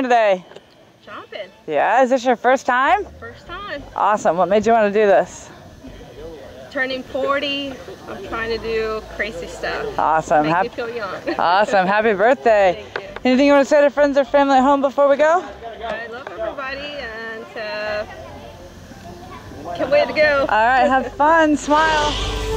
today? Jumping. Yeah, is this your first time? First time. Awesome. What made you want to do this? Turning 40. I'm trying to do crazy stuff. Awesome. Make me feel young. Awesome. Happy birthday. Thank you. Anything you want to say to friends or family at home before we go? I love everybody and can't wait to go. All right, have fun. Smile.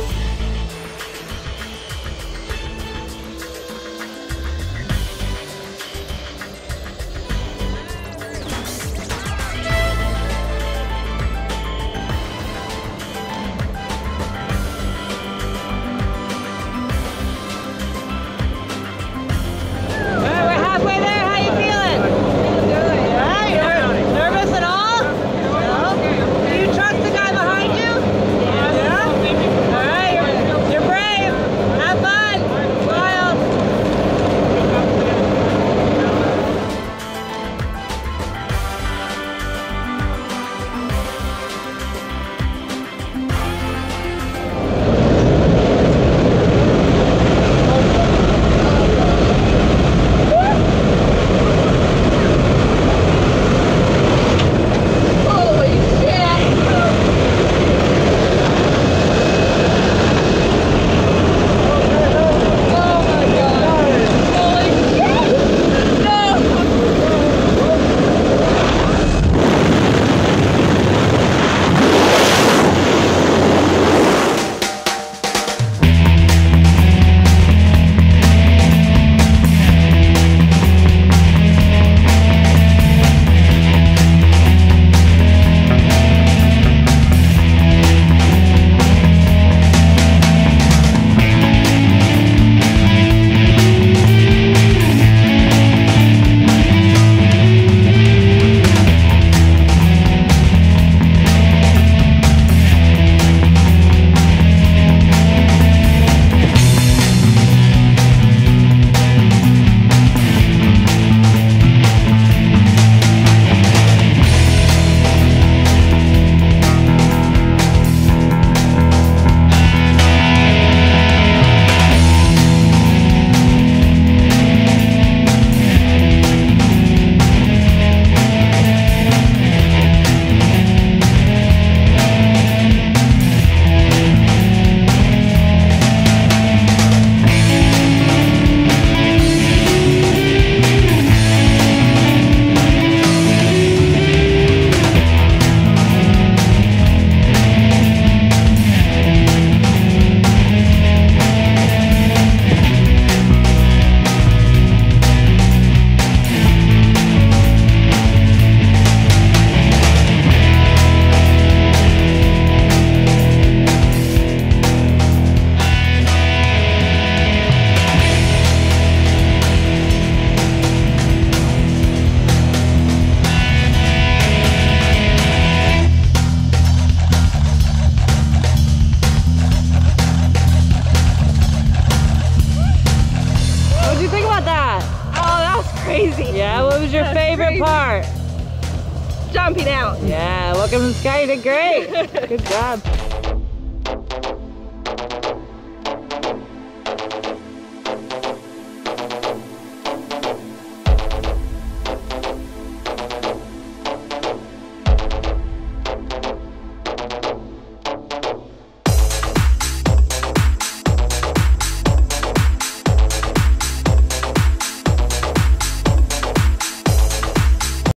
Crazy. Yeah, what was your favorite part? Jumping out. Yeah, welcome to Sky, you did great. Good job.